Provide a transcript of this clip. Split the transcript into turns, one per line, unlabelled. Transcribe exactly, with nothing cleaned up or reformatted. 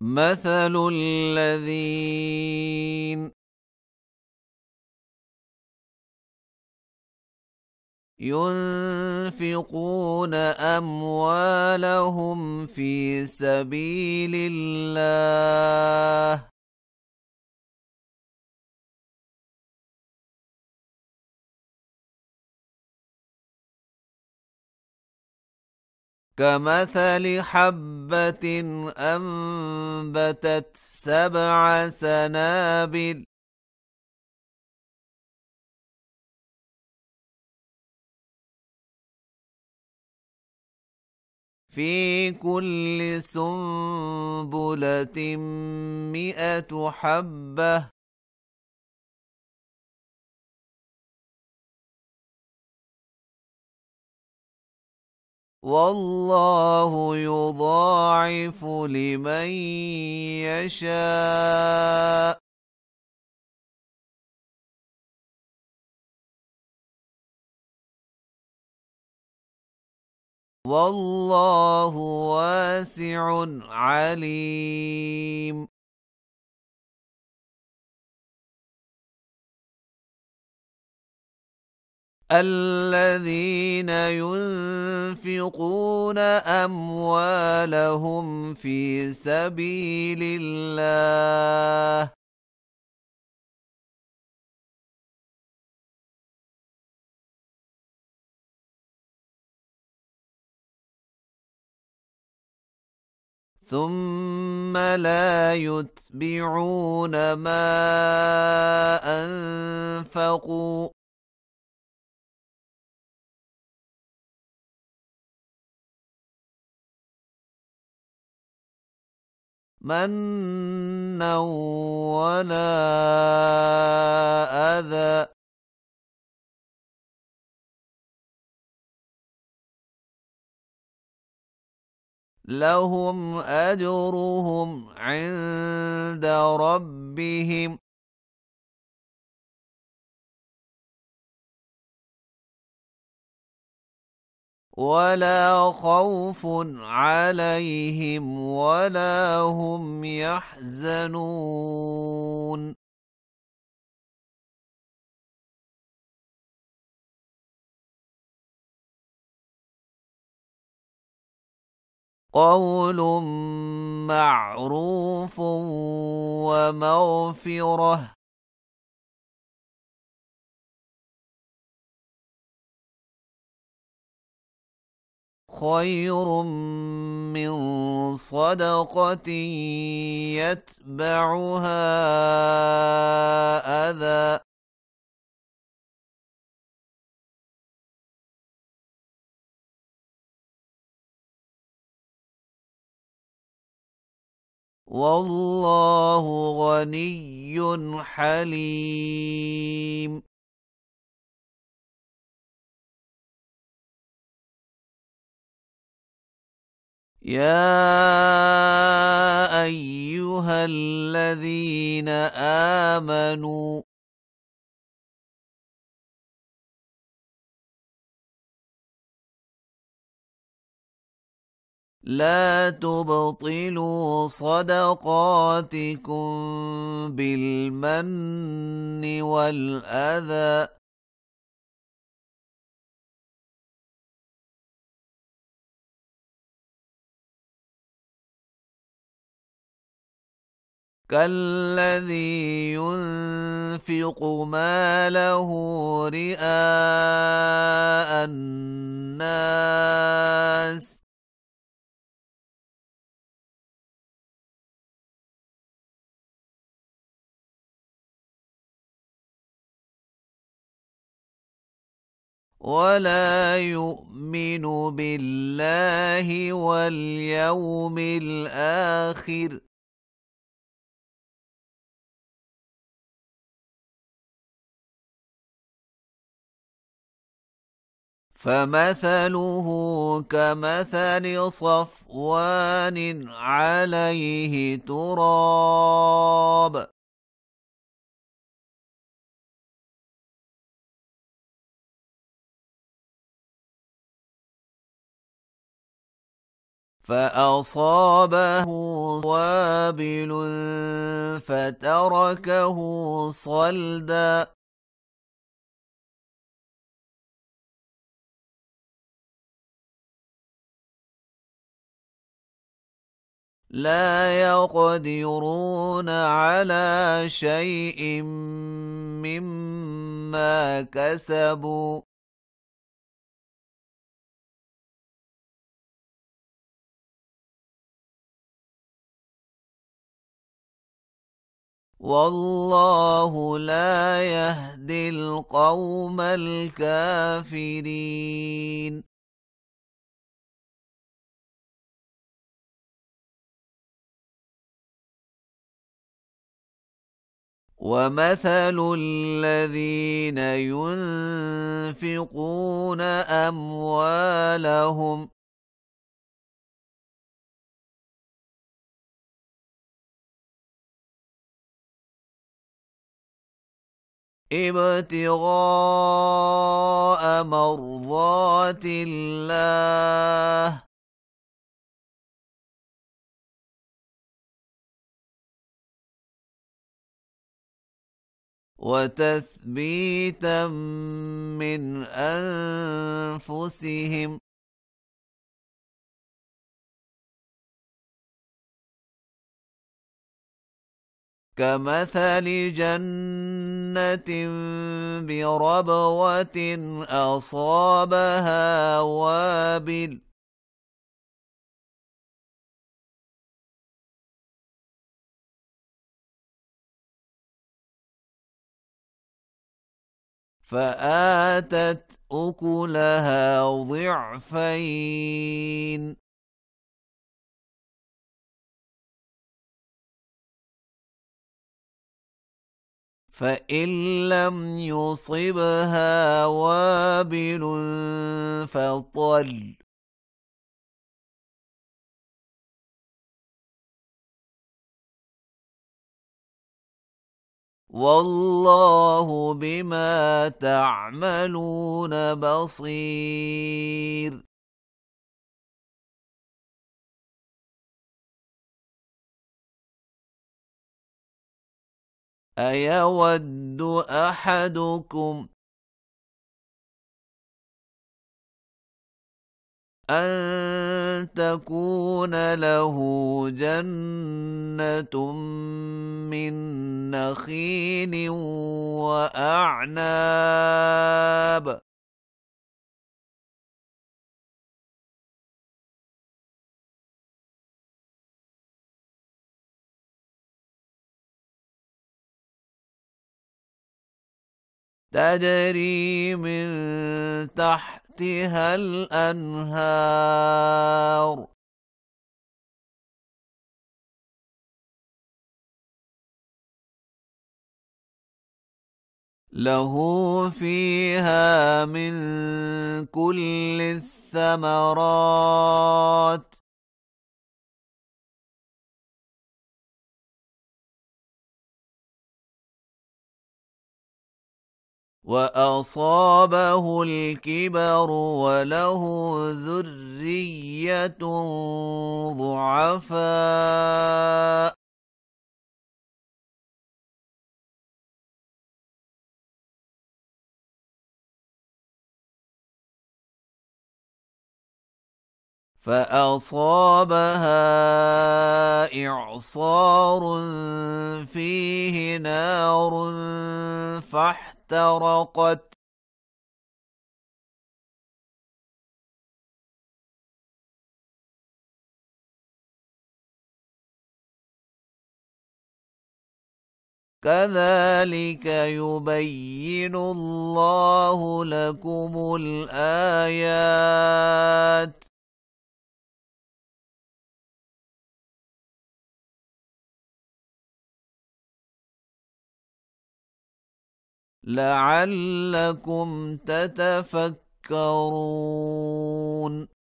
مثل الذين ينفقون أموالهم في سبيل الله كمثل حبة أنبتت سبع سنابل في كل سنبلة مئة حبة والله يضاعف لمن يشاء والله واسع عليم. الذين ينفقون أموالهم في سبيل الله ثم لا يتبعون ما أنفقوا مَنًّا ولا أذى لهم أجرهم عند ربهم ولا خوف عليهم ولا هم يحزنون. قول معروف ومغفرة خير من صدقة يتبعها أذى والله غني حليم. يا أيها الذين آمنوا لا تبطلوا صدقاتكم بالمن والأذى كالذي ينفق ماله رئاء الناس ولا يؤمن بالله واليوم الآخر فمثله كمثل صفوان عليه تراب فأصابه وابل فتركه صلدا لا يقدرون على شيء مما كسبوا والله لا يهدي القوم الكافرين ومثل الذين ينفقون أموالهم ابتغاء مرضات الله وتثبيتا من أنفسهم كمثل جنة بربوة أصابها وابل فآتت أكلها ضعفين فإن لم يصبها وابل فطل والله بما تعملون بصير أيود أحدكم أن تكون له جنة من نخيل وأعناب تجري من تحتها الأنهار له فيها من كل الثمرات وأصابه الكبر وله ذرية ضعفاء فأصابها إعصار فيه نار فاحترقت كذلك يبين الله لكم الآيات لعلكم تتفكرون